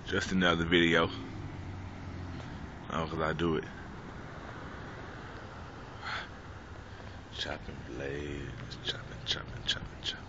Just another video. Oh, 'cause I do it. Chopping blades, chopping, chopping, chopping, chopping.